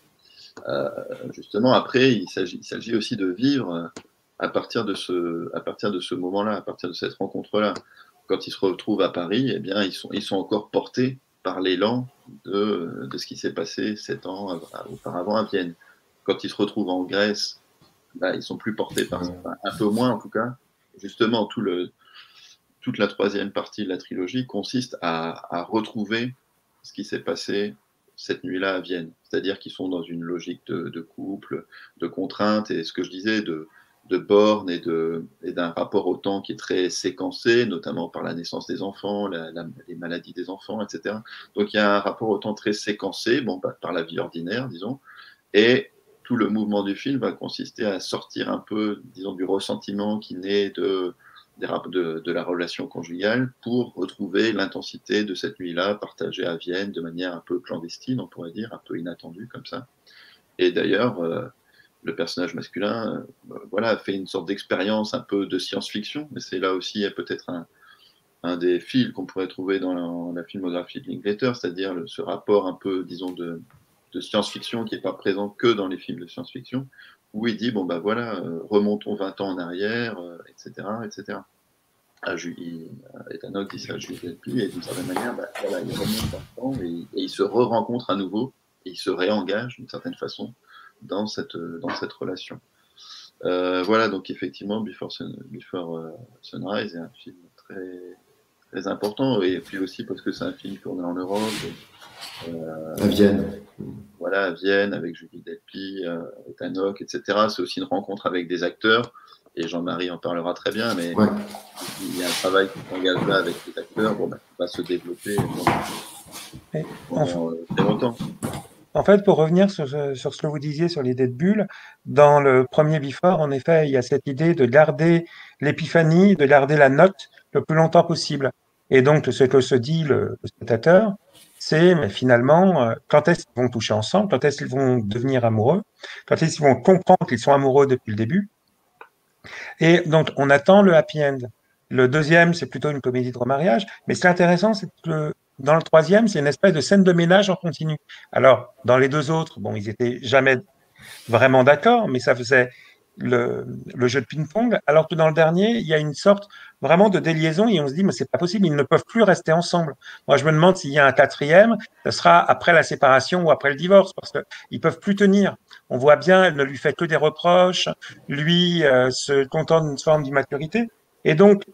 Speaker 3: justement, après, il s'agit aussi de vivre à partir de ce moment-là, à partir de cette rencontre-là. Quand ils se retrouvent à Paris, eh bien, ils sont encore portés par l'élan de ce qui s'est passé 7 ans auparavant à Vienne. Quand ils se retrouvent en Grèce, ils sont plus portés par ça, un peu moins en tout cas. Justement, toute la troisième partie de la trilogie consiste à retrouver ce qui s'est passé cette nuit-là à Vienne. C'est-à-dire qu'ils sont dans une logique de couple, de contraintes, et ce que je disais, de bornes et d'un rapport au temps qui est très séquencé, notamment par la naissance des enfants, les maladies des enfants, etc. Donc il y a un rapport au temps très séquencé, par la vie ordinaire, disons, et tout le mouvement du film va consister à sortir un peu, disons, du ressentiment qui naît de la relation conjugale pour retrouver l'intensité de cette nuit-là partagée à Vienne de manière un peu clandestine, on pourrait dire, un peu inattendue comme ça. Et d'ailleurs, le personnage masculin voilà, fait une sorte d'expérience un peu de science-fiction, mais c'est là aussi peut-être un des fils qu'on pourrait trouver dans la filmographie de Linklater, c'est-à-dire ce rapport un peu, disons, de science-fiction qui n'est pas présent que dans les films de science-fiction, où il dit, voilà, remontons 20 ans en arrière, etc., etc. Ethan Hawke dit ça à Julie Delpy, et d'une certaine manière, voilà, il remonte 20 ans, et il se re-rencontre à nouveau, et il se réengage d'une certaine façon dans cette relation. Voilà, donc effectivement, Before Sunrise est un film très, très important, et puis aussi parce que c'est un film tourné en Europe.
Speaker 2: À Vienne.
Speaker 3: voilà, à Vienne avec Julie Delpy, Ethan Hawke, etc. C'est aussi une rencontre avec des acteurs, et Jean-Marie en parlera très bien, mais
Speaker 2: Ouais.
Speaker 3: il y a un travail qui s'engage là avec les acteurs, bon, bah, qui va se développer
Speaker 4: Et
Speaker 3: pendant très longtemps.
Speaker 4: en fait, pour revenir sur ce que vous disiez sur l'idée de bulle, dans le premier Before, en effet, il y a cette idée de garder l'épiphanie, de garder la note le plus longtemps possible. Et donc, ce que se dit le spectateur, c'est mais finalement, quand est-ce qu'ils vont toucher ensemble, quand est-ce qu'ils vont devenir amoureux, quand est-ce qu'ils vont comprendre qu'ils sont amoureux depuis le début. Et donc, on attend le happy end. Le deuxième, c'est plutôt une comédie de remariage. Mais ce qui est intéressant, c'est que dans le troisième, c'est une espèce de scène de ménage en continu. Alors, dans les deux autres, bon, ils étaient jamais vraiment d'accord, mais ça faisait le jeu de ping-pong. Alors que dans le dernier, il y a une sorte vraiment de déliaison et on se dit, mais c'est pas possible, ils ne peuvent plus rester ensemble. Moi, je me demande s'il y a un quatrième, ce sera après la séparation ou après le divorce, parce qu'ils peuvent plus tenir. On voit bien, elle ne lui fait que des reproches, lui se contente d'une forme d'immaturité. Et donc,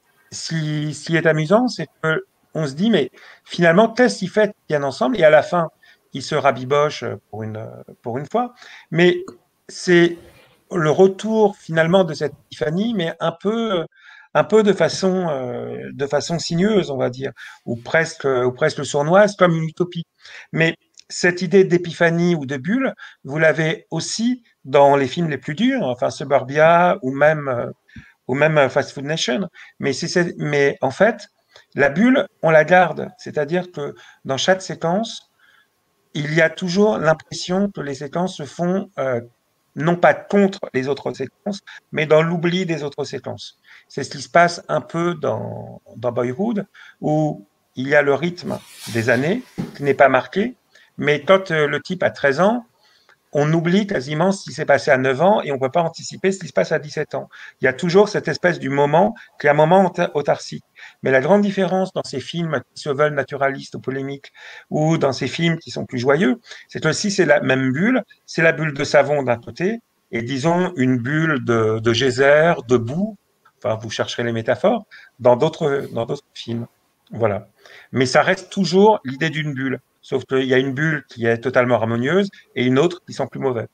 Speaker 4: ce qui est amusant, c'est que on se dit, mais finalement, qu'est-ce qu'ils fait tiennent ensemble et à la fin, ils se rabibochent pour une fois. Mais c'est le retour finalement de cette épiphanie, mais un peu de façon sinueuse, on va dire, ou presque sournoise, comme une utopie. Mais cette idée d'épiphanie ou de bulle, vous l'avez aussi dans les films les plus durs, enfin Suburbia ou même Fast Food Nation. Mais en fait, la bulle, on la garde. C'est-à-dire que dans chaque séquence, il y a toujours l'impression que les séquences se font non pas contre les autres séquences, mais dans l'oubli des autres séquences. C'est ce qui se passe un peu dans Boyhood, où il y a le rythme des années qui n'est pas marqué, mais quand le type a 13 ans, on oublie quasiment ce qui s'est passé à 9 ans et on ne peut pas anticiper ce qui se passe à 17 ans. Il y a toujours cette espèce du moment qui est un moment autarcique. Mais la grande différence dans ces films qui se veulent naturalistes ou polémiques ou dans ces films qui sont plus joyeux, c'est que si c'est la même bulle, c'est la bulle de savon d'un côté et disons une bulle de geyser, de boue, enfin vous chercherez les métaphores, dans d'autres films. Voilà. Mais ça reste toujours l'idée d'une bulle. Sauf qu'il y a une bulle qui est totalement harmonieuse et une autre qui sent plus mauvais.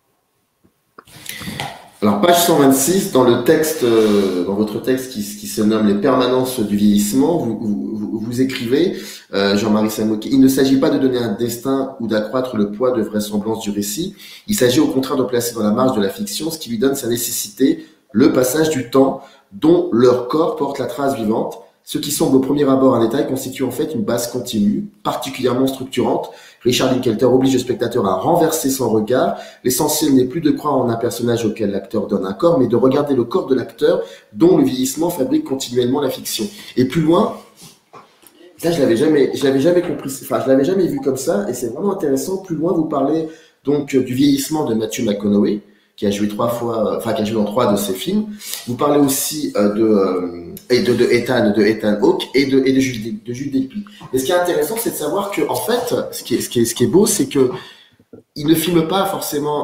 Speaker 2: Alors, page 126, dans le texte, dans votre texte qui se nomme Les permanences du vieillissement, vous écrivez, Jean-Marie Samoquet, il ne s'agit pas de donner un destin ou d'accroître le poids de vraisemblance du récit. Il s'agit au contraire de placer dans la marge de la fiction ce qui lui donne sa nécessité, le passage du temps, dont leur corps porte la trace vivante. Ce qui semble au premier abord un détail constitue en fait une base continue, particulièrement structurante. Richard Linklater oblige le spectateur à renverser son regard. L'essentiel n'est plus de croire en un personnage auquel l'acteur donne un corps, mais de regarder le corps de l'acteur dont le vieillissement fabrique continuellement la fiction. Et plus loin, ça je l'avais jamais compris, enfin je l'avais jamais vu comme ça, et c'est vraiment intéressant. Plus loin, vous parlez donc du vieillissement de Matthew McConaughey, qui a joué qui a joué dans 3 de ses films. Vous parlez aussi de Ethan Hawke et de Julie Delpy. Et ce qui est intéressant, c'est de savoir que, en fait, ce qui est beau, c'est que il ne filme pas forcément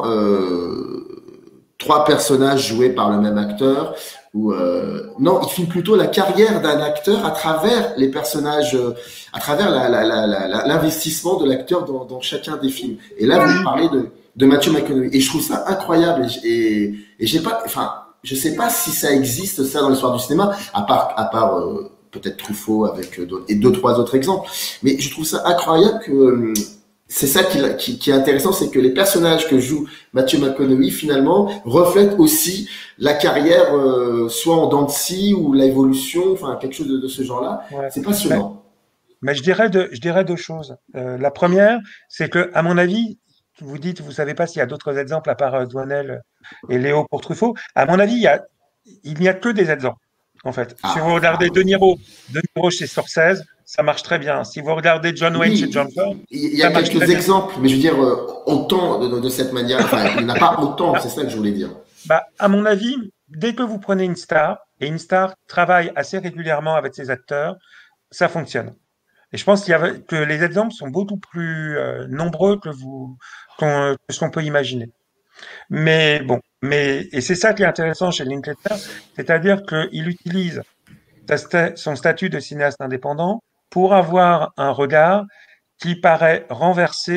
Speaker 2: 3 personnages joués par le même acteur. Non, il filme plutôt la carrière d'un acteur à travers les personnages, à travers l'investissement de l'acteur dans chacun des films. Et là, vous parlez de Matthew McConaughey. Et je trouve ça incroyable. Et j'ai pas, enfin, je sais pas si ça existe, ça, dans l'histoire du cinéma, à part peut-être Truffaut avec et 2-3 autres exemples. Mais je trouve ça incroyable que c'est ça qui est intéressant, c'est que les personnages que joue Matthew McConaughey, finalement, reflètent aussi la carrière, soit en dents de scie ou l'évolution, enfin, quelque chose de ce genre-là.
Speaker 4: Ouais.
Speaker 2: C'est passionnant.
Speaker 4: Mais je dirais 2 choses. La première, c'est que, à mon avis, vous dites, vous savez pas s'il y a d'autres exemples à part Douanel et Léo pour Truffaut. À mon avis, il n'y a que des exemples, en fait. Si vous regardez De Niro chez Scorsese, ça marche très bien. Si vous regardez John Wayne chez John Ford,
Speaker 2: il y a quelques exemples, mais je veux dire, autant de cette manière, enfin, il n'y en a pas autant, c'est ça que je voulais dire.
Speaker 4: Bah, à mon avis, dès que vous prenez une star, et une star travaille assez régulièrement avec ses acteurs, ça fonctionne. Et je pense que les exemples sont beaucoup plus nombreux que ce qu'on peut imaginer. Mais bon, et c'est ça qui est intéressant chez Linklater, c'est-à-dire qu'il utilise son statut de cinéaste indépendant pour avoir un regard qui paraît renversé, un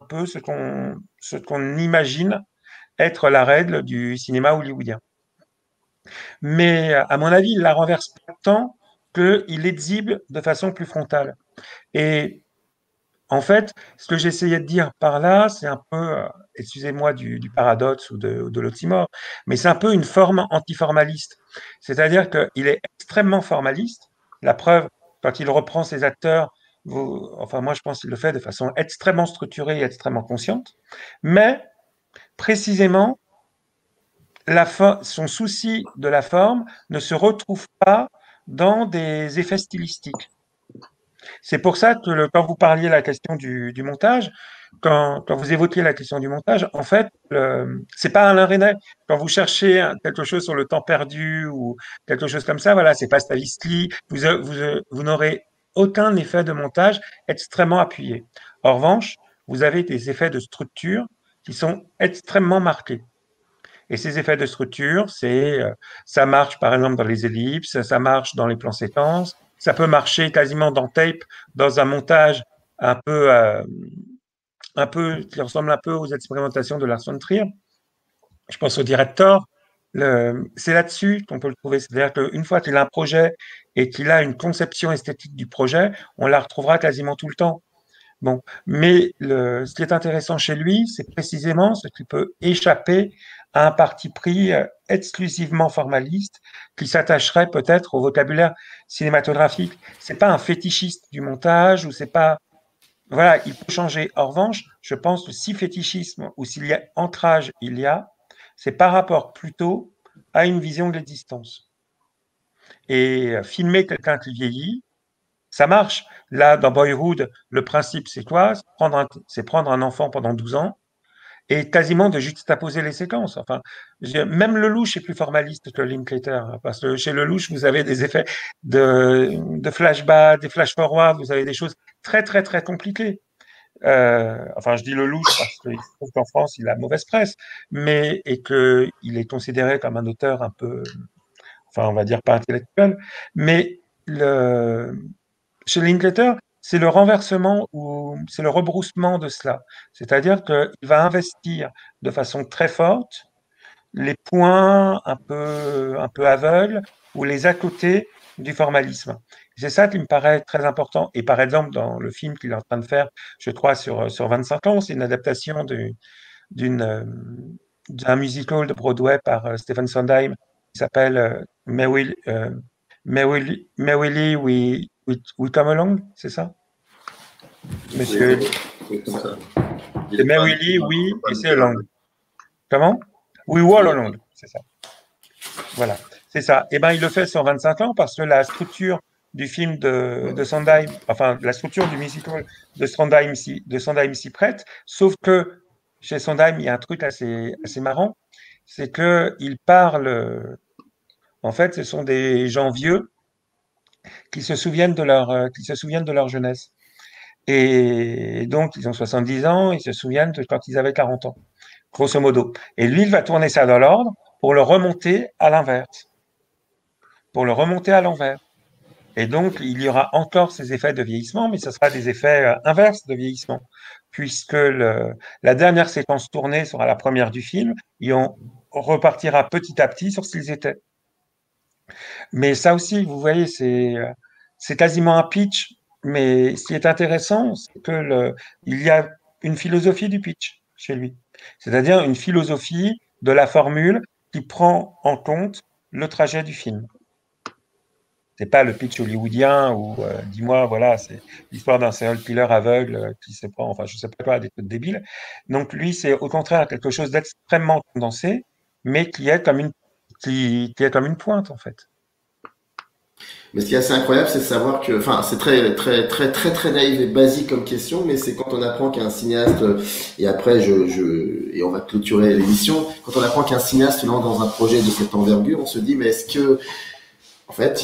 Speaker 4: peu ce qu'on imagine être la règle du cinéma hollywoodien. Mais à mon avis, il la renverse pas tant qu'il l'exhibe de façon plus frontale. Et en fait, ce que j'essayais de dire par là, c'est un peu, excusez-moi du paradoxe ou de l'oxymore, mais c'est un peu une forme antiformaliste. C'est-à-dire qu'il est extrêmement formaliste. La preuve, quand il reprend ses acteurs, enfin moi je pense qu'il le fait de façon extrêmement structurée et extrêmement consciente, mais précisément, son souci de la forme ne se retrouve pas dans des effets stylistiques. C'est pour ça que quand vous parliez de la question du montage, quand vous évoquiez la question du montage, en fait, c'est pas Alain Resnais. Quand vous cherchez quelque chose sur le temps perdu ou quelque chose comme ça, voilà, c'est pas Stavisky. Vous n'aurez aucun effet de montage extrêmement appuyé. En revanche, vous avez des effets de structure qui sont extrêmement marqués. Et ces effets de structure, ça marche par exemple dans les ellipses, ça marche dans les plans séquences, ça peut marcher quasiment dans tape, dans un montage un peu, qui ressemble un peu aux expérimentations de Lars von Trier. Je pense au directeur. C'est là-dessus qu'on peut le trouver. C'est-à-dire qu'une fois qu'il a un projet et qu'il a une conception esthétique du projet, on la retrouvera quasiment tout le temps. Bon, mais ce qui est intéressant chez lui, c'est précisément ce qui peut échapper à un parti pris exclusivement formaliste qui s'attacherait peut-être au vocabulaire cinématographique. C'est pas un fétichiste du montage ou c'est pas, voilà, il peut changer. En revanche, je pense que si fétichisme ou s'il y a ancrage, c'est par rapport plutôt à une vision de l'existence. Et filmer quelqu'un qui vieillit, ça marche. Là, dans Boyhood, le principe, c'est quoi? C'est prendre un enfant pendant 12 ans et quasiment de juxtaposer les séquences. Enfin, même Lelouch est plus formaliste que Linklater, hein, parce que chez Lelouch, vous avez des effets de flashback, des flash-forward, vous avez des choses très, très, très compliquées. Enfin, je dis Lelouch parce qu'il se trouve qu'en France, il a mauvaise presse, et qu'il est considéré comme un auteur un peu, enfin, on va dire pas intellectuel, mais chez Linklater, c'est le renversement ou c'est le rebroussement de cela. C'est-à-dire qu'il va investir de façon très forte les points un peu aveugles ou les à côté du formalisme. C'est ça qui me paraît très important. Et par exemple, dans le film qu'il est en train de faire, je crois, sur 25 ans, c'est une adaptation d'un musical de Broadway par Stephen Sondheim qui s'appelle Merrily We Come Along, c'est ça? Monsieur. C'est Merrily We et c'est Along. Comment? We Wall Along, c'est ça. Voilà, c'est ça. Et ben il le fait sur 25 ans parce que la structure du film de Sondheim, enfin la structure du musical de Sondheim s'y prête, sauf que chez Sondheim, il y a un truc assez marrant, c'est qu'il parle. En fait, ce sont des gens vieux qui se souviennent de leur jeunesse. Et donc, ils ont 70 ans, ils se souviennent de quand ils avaient 40 ans, grosso modo. Et lui, il va tourner ça dans l'ordre pour le remonter à l'inverse. Pour le remonter à l'envers. Et donc, il y aura encore ces effets de vieillissement, mais ce sera des effets inverses de vieillissement, puisque la dernière séquence tournée sera la première du film, et on repartira petit à petit sur ce qu'ils étaient. Mais ça aussi, vous voyez, c'est quasiment un pitch. Mais ce qui est intéressant, c'est il y a une philosophie du pitch chez lui. C'est-à-dire une philosophie de la formule qui prend en compte le trajet du film. C'est pas le pitch hollywoodien où, dis-moi, voilà, c'est l'histoire d'un serial killer aveugle qui se prend, enfin, je sais pas quoi, des trucs débiles. Donc, lui, c'est au contraire quelque chose d'extrêmement condensé, mais qui est comme une pointe, en fait.
Speaker 2: Mais ce qui est assez incroyable, c'est de savoir que, enfin, c'est très, très, très, très, très naïf et basique comme question, mais c'est quand on apprend qu'un cinéaste, et après, et on va clôturer l'émission, quand on apprend qu'un cinéaste lance dans un projet de cette envergure, on se dit, mais est-ce que, en fait,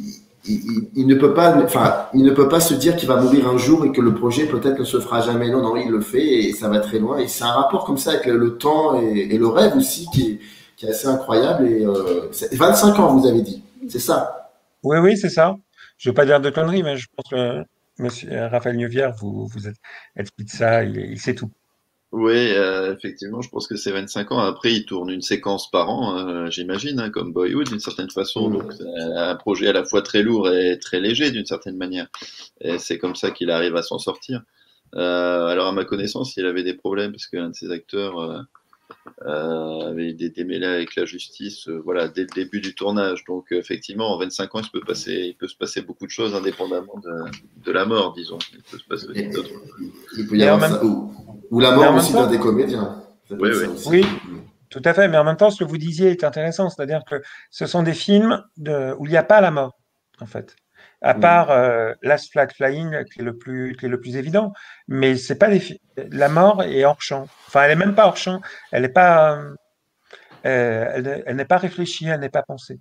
Speaker 2: il ne peut pas se dire qu'il va mourir un jour et que le projet peut-être ne se fera jamais. Non, non, il le fait et ça va très loin. Et c'est un rapport comme ça avec le temps et le rêve aussi qui est assez incroyable. Et 25 ans, vous avez dit, c'est ça?
Speaker 4: Oui, c'est ça. Je ne veux pas dire de conneries, mais je pense que Monsieur Raphaël Neuvière vous explique ça, il sait tout.
Speaker 3: Oui, effectivement, je pense que c'est 25 ans. Après, il tourne une séquence par an, j'imagine, hein, comme Boyhood, d'une certaine façon. Donc,
Speaker 2: Mm.
Speaker 3: c'est un projet à la fois très lourd et très léger, d'une certaine manière. Et c'est comme ça qu'il arrive à s'en sortir. Alors, à ma connaissance, il avait des problèmes parce qu'un de ses acteurs avait des démêlés avec la justice, voilà, dès le début du tournage. Donc, effectivement, en 25 ans, il peut se passer beaucoup de choses indépendamment de la mort, disons. Il peut se passer aussi
Speaker 2: Et-
Speaker 3: d'autres.
Speaker 2: il peut y
Speaker 4: Mais en
Speaker 2: avoir
Speaker 4: même,
Speaker 2: ça. Ou la
Speaker 4: mais en
Speaker 2: mort
Speaker 4: même
Speaker 2: aussi d'un
Speaker 4: temps,
Speaker 2: des comédiens. Ça peut
Speaker 3: Oui,
Speaker 2: être
Speaker 3: oui.
Speaker 2: ça aussi.
Speaker 4: oui, tout à fait. Mais en même temps, ce que vous disiez est intéressant, c'est-à-dire que ce sont des films où il n'y a pas la mort, en fait. À
Speaker 2: Mm.
Speaker 4: part Last Flag Flying, qui est le plus évident, mais c'est pas la mort est hors champ. Enfin, elle est même pas hors champ. Elle n'est pas, elle n'est pas réfléchie, elle n'est pas pensée.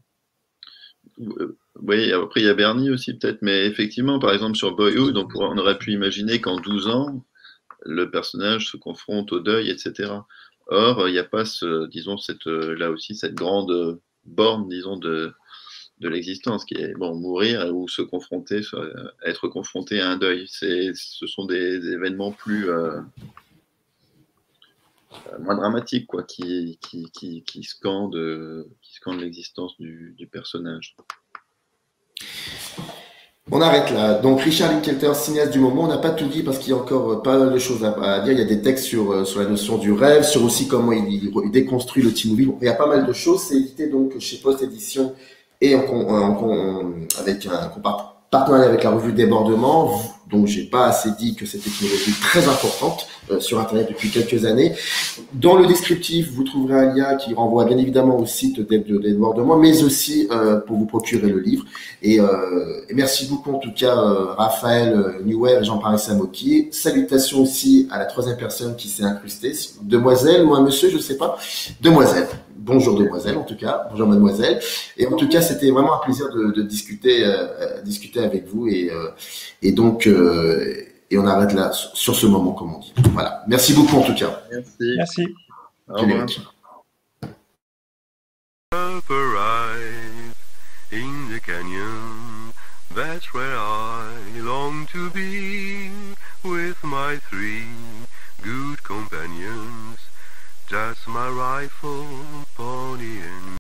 Speaker 3: Oui, après il y a Bernie aussi peut-être, mais effectivement, par exemple sur Boyhood, on aurait pu imaginer qu'en 12 ans, le personnage se confronte au deuil, etc. Or, il n'y a pas disons, là aussi, cette grande borne, disons, de l'existence, qui est, bon, mourir ou se confronter, être confronté à un deuil. Ce sont des événements moins dramatiques, quoi, qui scandent l'existence du personnage.
Speaker 2: On arrête là. Donc Richard Linklater, cinéaste du moment, on n'a pas tout dit parce qu'il y a encore pas mal de choses à dire. Il y a des textes sur la notion du rêve, sur aussi comment il déconstruit le teen movie. Bon, il y a pas mal de choses. C'est édité donc chez Post Édition et avec un partenariat avec la revue Débordement. Donc j'ai pas assez dit que c'était une revue très importante sur Internet depuis quelques années. Dans le descriptif, vous trouverez un lien qui renvoie bien évidemment au site de Débordement, mais aussi pour vous procurer le livre. Et merci beaucoup en tout cas Raphaël Newer et Jean-Paul Samoki. Salutations aussi à la troisième personne qui s'est incrustée, demoiselle ou un monsieur, je sais pas. Demoiselle. Bonjour demoiselle en tout cas. Bonjour mademoiselle. Et en tout cas, c'était vraiment un plaisir de discuter avec vous et donc et on arrête là sur ce moment comme on dit. Voilà. Merci beaucoup en tout cas.
Speaker 3: Merci.
Speaker 4: Merci.
Speaker 3: Au revoir.
Speaker 1: Arrive in the canyon, that's where I long to be, with my three good companions, just my rifle, pony and